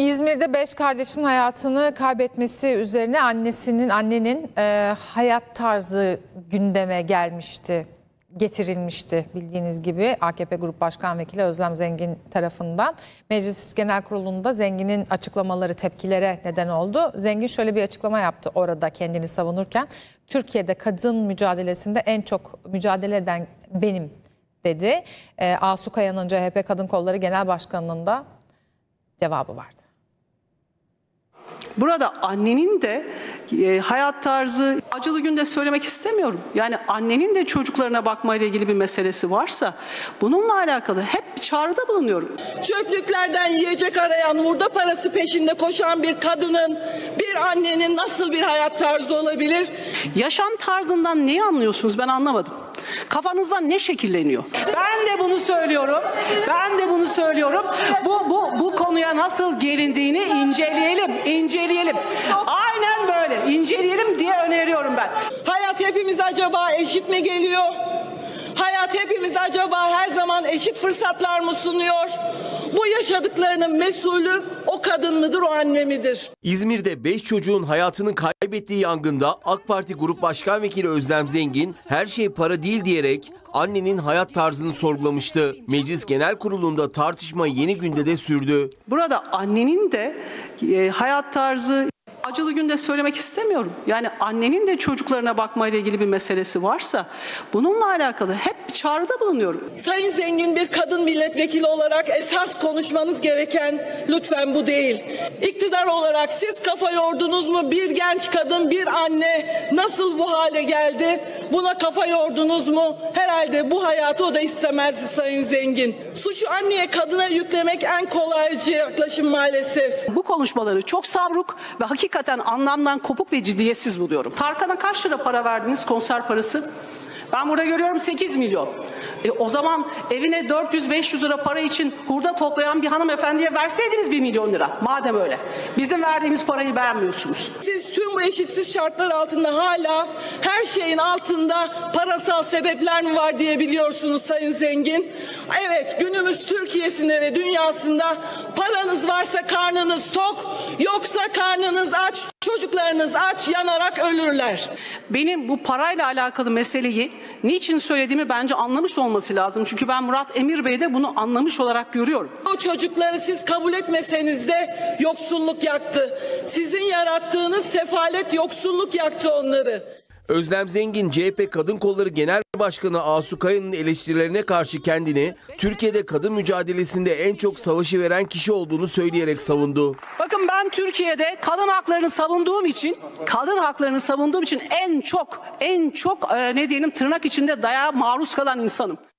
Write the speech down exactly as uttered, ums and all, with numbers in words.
İzmir'de beş kardeşin hayatını kaybetmesi üzerine annesinin, annenin e, hayat tarzı gündeme gelmişti, getirilmişti bildiğiniz gibi A K P Grup Başkan Vekili Özlem Zengin tarafından. Meclis Genel Kurulu'nda Zengin'in açıklamaları tepkilere neden oldu. Zengin şöyle bir açıklama yaptı orada kendini savunurken. Türkiye'de kadın mücadelesinde en çok mücadele eden benim dedi. E, Asu Kaya'nın C H P Kadın Kolları Genel Başkanı'nın da cevabı vardı. Burada annenin de e, hayat tarzı, acılı günde söylemek istemiyorum. Yani annenin de çocuklarına bakmayla ilgili bir meselesi varsa bununla alakalı hep bir çağrıda bulunuyorum. Çöplüklerden yiyecek arayan, hurda parası peşinde koşan bir kadının, bir annenin nasıl bir hayat tarzı olabilir? Yaşam tarzından neyi anlıyorsunuz, ben anlamadım. Kafanızdan ne şekilleniyor? Ben de bunu söylüyorum. Ben de bunu söylüyorum. Bu bu bu konuya nasıl gelindiğini inceleyelim, inceleyelim. Aynen böyle inceleyelim diye öneriyorum ben. Hayat hepimiz acaba eşit mi geliyor? Hayat hepimiz acaba her zaman eşit fırsatlar mı sunuyor? Bu yaşadıklarının mesulü o kadın mıdır, o anne midir? İzmir'de beş çocuğun hayatını kaybettiği yangında AK Parti Grup Başkan Vekili Özlem Zengin her şey para değil diyerek annenin hayat tarzını sorgulamıştı. Meclis Genel Kurulu'nda tartışma yeni günde de sürdü. Burada annenin de e, hayat tarzı, acılı günde söylemek istemiyorum. Yani annenin de çocuklarına bakmayla ilgili bir meselesi varsa bununla alakalı hep bir çağrıda bulunuyorum. Sayın Zengin, bir kadın milletvekili olarak esas konuşmanız gereken lütfen bu değil. İktidar olarak siz kafa yordunuz mu? Bir genç kadın, bir anne nasıl bu hale geldi? Buna kafa yordunuz mu? Herhalde bu hayatı o da istemezdi Sayın Zengin. Suçu anneye, kadına yüklemek en kolaycı yaklaşım maalesef. Bu konuşmaları çok savruk ve hakikaten anlamdan kopuk ve ciddiyetsiz buluyorum. Tarkan'a kaç lira para verdiniz, konser parası? Ben burada görüyorum sekiz milyon. E, o zaman evine dört yüz beş yüz lira para için hurda toplayan bir hanımefendiye verseydiniz bir milyon lira. Madem öyle. Bizim verdiğimiz parayı beğenmiyorsunuz. Siz tüm bu eşitsiz şartlar altında hala her şeyin altında parasal sebepler mi var diye biliyorsunuz Sayın Zengin. Evet, günümüz Türkiye'sinde ve dünyasında paranız varsa karnınız tok, yoksa karnınız aç, çocuklarınız aç, yanarak ölürler. Benim bu parayla alakalı meseleyi niçin söylediğimi bence anlamış olması lazım. Çünkü ben Murat Emir Bey'de bunu anlamış olarak görüyorum. O çocukları siz kabul etmeseniz de yoksulluk yaktı. Sizin yarattığınız sefalet, yoksulluk yaktı onları. Özlem Zengin, C H P Kadın Kolları Genel Başkanı Asu Kaya'nın eleştirilerine karşı kendini Türkiye'de kadın mücadelesinde en çok savaşı veren kişi olduğunu söyleyerek savundu. Bakın, ben Türkiye'de kadın haklarını savunduğum için, kadın haklarını savunduğum için en çok en çok e, ne diyelim tırnak içinde dayağa maruz kalan insanım.